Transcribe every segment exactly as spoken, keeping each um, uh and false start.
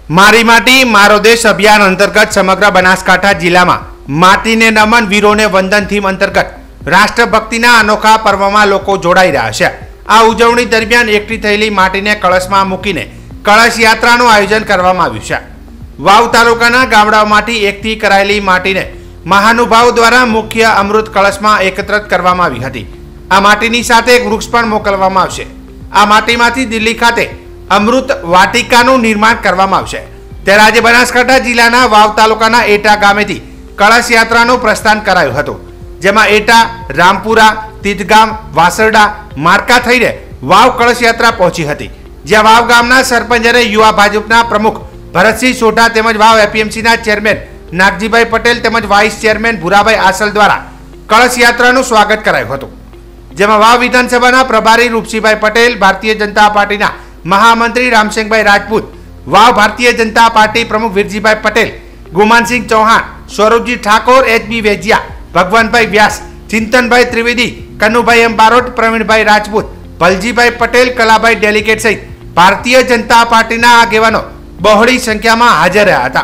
मारी माटी मारो देश अभियान अंतर्गत समग्र बनासकांठा जिला में माटी ने नमन वीरों ने वंदन थीम अंतर्गत राष्ट्रभक्तिना अनोखा पर्व में लोग जोड़ाई रहा है। आ उजवणी दरमियान एकठी थयेली माटी ने कलश में मूकीने कलश यात्राનું आयोजन કરવામાં આવ્યું છે। वाव तालुकाना गामडाओमांथी एकठी करायेली माटी ने महानुभाव द्वारा मुख्य अमृत कलश में एकत्रित करवामां आवी हती। आ माटीनी साथे एक वृक्ष पण मोकलवामां आवशे। आ माटीमांथी दिल्ही खाते अमृत वाटिकाનું निर्माण करवामां आवशे। त्यारे आज बनासकांठा जिल्लाना वाव तालुकाना एटा गामेथी कलश यात्राનું प्रस्थान करायुं हतुं, जेमां एटा, रामपुरा, तीतगाम, वासरडा मार्का थईने वाव कलश यात्रा पहोंची हती। ज्यां वाव गामना सरपंच अने युवा भाजपना प्रमुख भरतसिंह सोढा तेमज वाव एपीएमसी ना चेरमेन नागजीभाई पटेल तेमज वाइस चेरमेन भूराभाई आसल द्वारा कलश यात्राનું स्वागत करायुं हतुं। जेमां वाव विधानसभाना प्रभारी रूपसिंहभाई पटेल, भारतीय जनता पार्टीना महामंत्री रामसिंहभाई राजपूत, वाव भारतीय जनता पार्टी प्रमुख Virjibhai Patel, Gumansinh Chauhan, Swaroopji Thakor, HB Vejiya, Bhagwanbhai Vyas, Chintanbhai Trivedi, Kannubhai M Barot, Pravinbhai Rajput, Bhaljibhai Patel, Kalabhai delegate सहित भारतीय जनता पार्टीना आगेवानो बहोળી संख्यामां हाजर रह्या हता।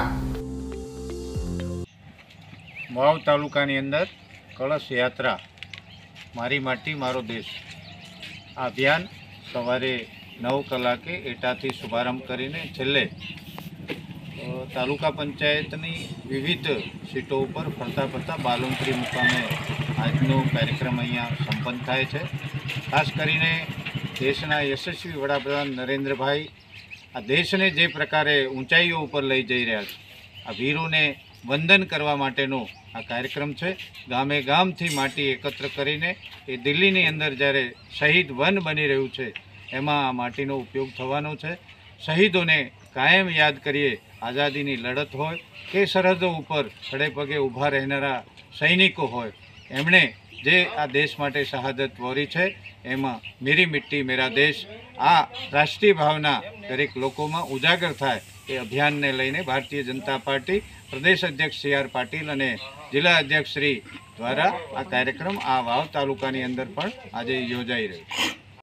वाव तालुकानी अंदर कलश यात्रा मारी माटी मारो देश आ अभियान सवारे नौ कलाके एटाथी शुभारंभ करीने छेल्ले तालुका पंचायतनी विविध सीटों पर फरता फरता बालोंतरी मुकामे आजनो कार्यक्रम अहींया संपन्न थाय छे। खास करीने देशना यशस्वी वडाप्रधान नरेन्द्रभाई आ देशने जे प्रकारे ऊंचाईओ पर लई जई रह्या छे, आ वीरोने वंदन करवा माटेनो आ कार्यक्रम है। गामे गामथी माटी एकत्र करीने ए दिल्हीनी अंदर ज्यारे शहीद वन बनी रह्युं छे एमां आ माटीनो उपयोग थवानो छे। शहीदोने कायम याद करीए। आज़ादीनी लड़त होय के सरहदों पर खड़े पगे ऊभा रहनारा सैनिको होय, एमणे जे आ देश माटे शहादत वोरी छे, एमां मेरी मिट्टी मेरा देश आ राष्ट्रीय भावना दरेक लोकोमां उजागर थाय ए अभियान ने लईने भारतीय जनता पार्टी प्रदेश अध्यक्ष सी आर पाटील अने जिला अध्यक्ष श्री द्वारा आ कार्यक्रम आ वाव तालुकानी अंदर पण आजे योजाई रह्यो छे।